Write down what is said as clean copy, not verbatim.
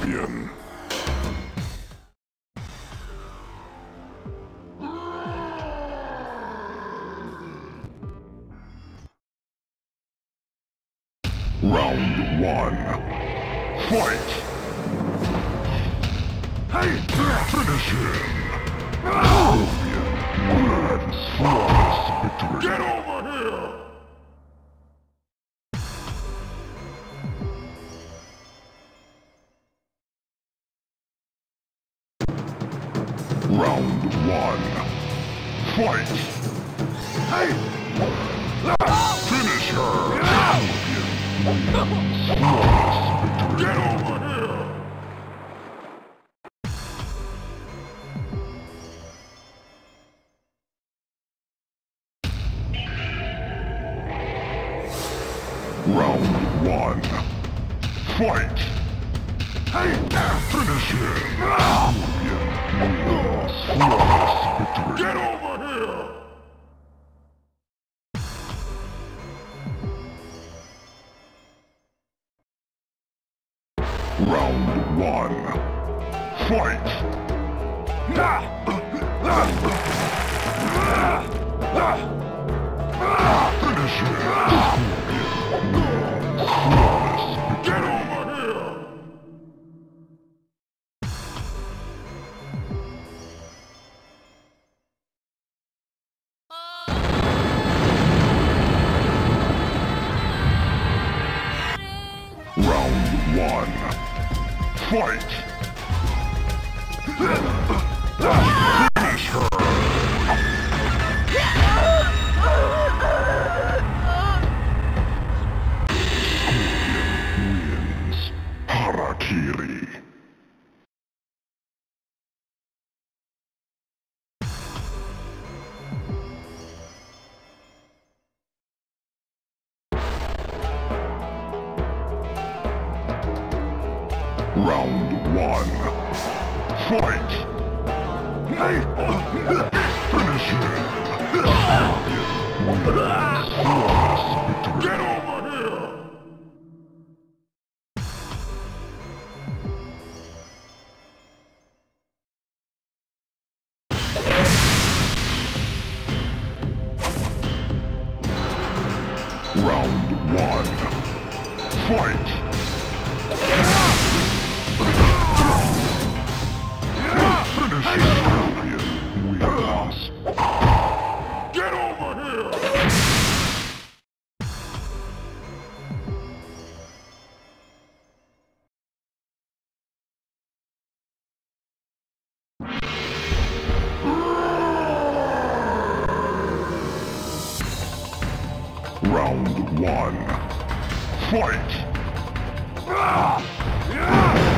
champion. Round 1. Fight! Hey! Finish him! Champion! Grand flawless victory! Get over here! Round 1. Fight! Hey! Finish her! Champion! Flawless victory! Get over here! Round 1. Fight! Hey! Finish him! Champion! Flawless victory! Get over here! Round 1. Fight! Finish him! Flawless victory! Get over here! Round 1. Fight! Finish her! Scorpion wins. Harakiri. Round 1. Fight! Finish him! Champion wins. Flawless victory! Get over here! Round 1. Fight! Finish him, champion. We lost. Get over here! Round 1. Fight!